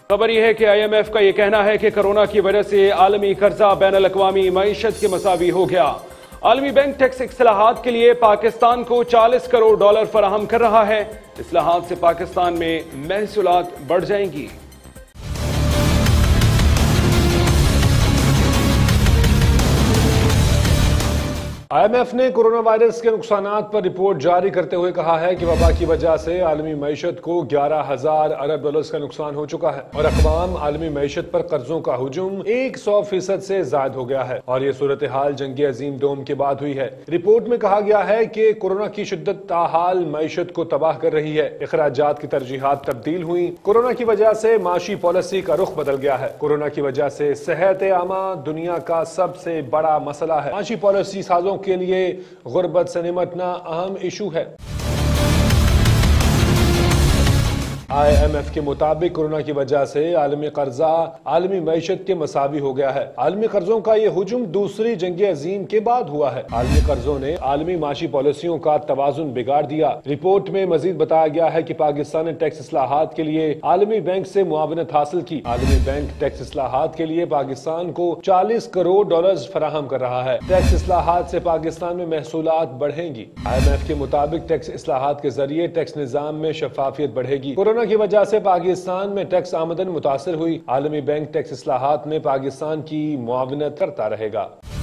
खबर यह है कि IMF का यह कहना है कि कोरोना की वजह से आलमी कर्जा बैनुल-अक़वामी मईशत के मसावी हो गया। आलमी बैंक टैक्स इस्लाहात के लिए पाकिस्तान को $40 करोड़ फराहम कर रहा है। इस्लाहात से पाकिस्तान में महसूलात बढ़ जाएंगी। IMF ने कोरोना वायरस के नुकसानात पर रिपोर्ट जारी करते हुए कहा है कि वबा की वजह से आलमी मईशत को 11,000 अरब डॉलर्स का नुकसान हो चुका है और अक़वाम आलमी मईशत पर कर्जों का हुजूम 100% से ज्यादा हो गया है और ये सूरत हाल जंग अजीम डोम के बाद हुई है। रिपोर्ट में कहा गया है कि कोरोना की शिद्दत ताहाल मईशत को तबाह कर रही है। अखराजात की तरजीहात तब्दील हुई। कोरोना की वजह से माशी पॉलिसी का रुख बदल गया है। कोरोना की वजह से सेहत आमा दुनिया का सबसे बड़ा मसला है। माशी पॉलिसी साजों के लिए गुर्बत से निमटना अहम इशू है। IMF के मुताबिक कोरोना की वजह से आलमी कर्जा आलमी मईशत के मसावी हो गया है। आलमी कर्जों का ये हुजूम दूसरी जंग अजीम के बाद हुआ है। आलमी कर्जों ने आलमी माशी पॉलिसियों का तवाजुन बिगाड़ दिया। रिपोर्ट में मजीद बताया गया है कि पाकिस्तान ने टैक्स इस्लाहात के लिए आलमी बैंक से मुआवनत हासिल की। आलमी बैंक टैक्स इस्लाहात के लिए पाकिस्तान को $40 करोड़ फराहम कर रहा है। टैक्स इस्लाहात से पाकिस्तान में महसूलात बढ़ेंगी। IMF के मुताबिक टैक्स इस्लाहात के जरिए टैक्स निजाम में शफाफियत बढ़ेगी। कोरोना की वजह से पाकिस्तान में टैक्स आमदन मुतासर हुई। आलमी बैंक टैक्स इस्लाहात में पाकिस्तान की मुआवनत करता रहेगा।